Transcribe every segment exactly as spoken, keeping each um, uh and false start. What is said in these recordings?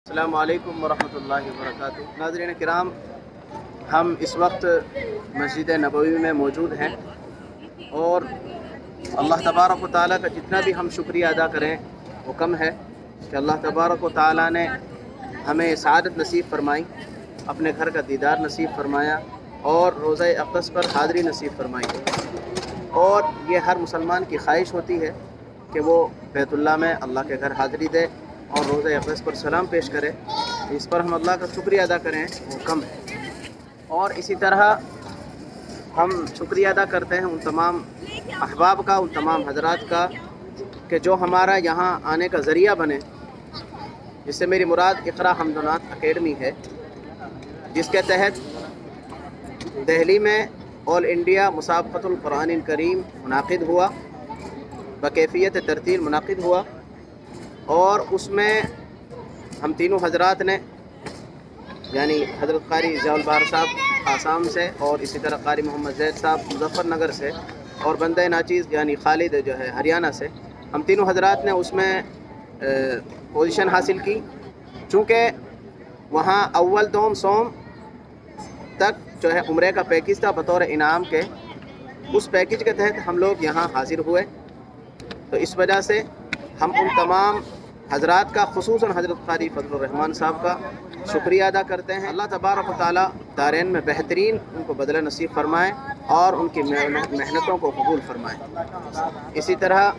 अस्सलामु अलैकुम वरहमतुल्लाहि वबरकातुहू। नाज़रीन किराम, हम इस वक्त मस्जिद नबवी में मौजूद हैं और अल्लाह तबारक व तआला का जितना भी हम शुक्रिया अदा करें वो कम है कि अल्लाह तबारक व तआला ने हमें सआदत नसीब फरमाई, अपने घर का दीदार नसीब फरमाया और रोज़ा अक़दस पर हाज़री नसीब फरमाई। और ये हर मुसलमान की ख्वाहिश होती है कि वो बैतुल्लाह में अल्लाह के घर हाज़री दे और रोज़ा अक़दस पर सलाम पेश करे। इस पर हम अल्लाह का शुक्रिया अदा करें वो कम है। और इसी तरह हम शुक्रिया अदा करते हैं उन तमाम अहबाब का, उन तमाम हजरात का कि जो हमारा यहाँ आने का ज़रिया बने, जिससे मेरी मुराद इक़रा हमदनात अकेडमी है, जिसके तहत दिल्ली में ऑल इंडिया मुसाबक़तुल क़ुरानिल करीम मुनाक़िद हुआ, बकैफ़ियत तरतील मुनाक़िद हुआ और उसमें हम तीनों हजरात ने, यानी हज़रत क़ारी ज़ियाउल बार साहब आसाम से और इसी तरह क़ारी मोहम्मद ज़ैद साहब मुज़फ़्फ़रनगर से और बंदे नाचीज़ यानी खालिद जो है हरियाणा से, हम तीनों हजरात ने उसमें पोजीशन हासिल की। चूँकि वहाँ अव्वल दोम सोम तक जो है उम्रे का पैकेज था बतौर इनाम के, उस पैकेज के तहत हम लोग यहाँ हाजिर हुए। तो इस वजह से हम उन तमाम हजरात का, खुसूसन हज़रत क़ारी फ़ज़लुर रहमान साहब का शुक्रिया अदा करते हैं। अल्लाह तबारक व तआला दारैन में बेहतरीन उनको बदला नसीब फरमाए और उनकी मेहनतों को कबूल फरमाए। इसी तरह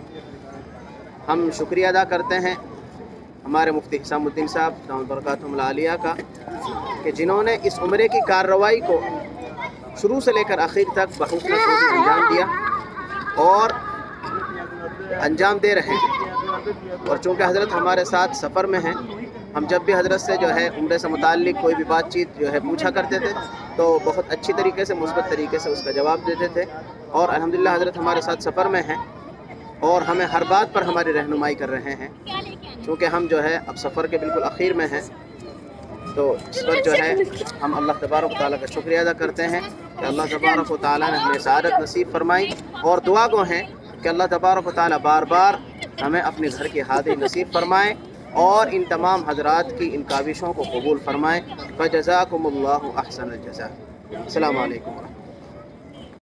हम शुक्रिया अदा करते हैं हमारे मुफ्ती हिसामुद्दीन साहब दामत बरकातुहुल आलिया का कि जिन्होंने इस उम्रे की कार्रवाई को शुरू से लेकर आखिर तक बखूबी अंजाम दिया और अंजाम दे रहे हैं। और चूँकि हज़रत हमारे साथ सफ़र में हैं, हम जब भी हज़रत से जो है उम्रे से मुताल्लिक़ कोई भी बातचीत जो है पूछा करते थे तो बहुत अच्छी तरीके से, मुस्बत तरीके से उसका जवाब देते थे। और अल्हम्दुलिल्लाह हज़रत हमारे साथ सफ़र में हैं और हमें हर बात पर हमारी रहनुमाई कर रहे हैं। चूँकि हम जो है अब सफ़र के बिल्कुल आखिर में हैं, तो इस पर जो है हम अल्लाह तबारक व तआला का शुक्रिया अदा करते हैं कि अल्लाह तबारक व तआला ने हमें सआदत नसीब फरमाई। और दुआ गो हैं कि अल्लाह तबारक व तआला बार बार हमें अपने घर की हाज़िरी नसीब फरमाए और इन तमाम हजरात की इन काविशों को कबूल फरमाए। फ़जज़ाकुमुल्लाहु अहसनल जज़ा। अस्सलामु अलैकुम।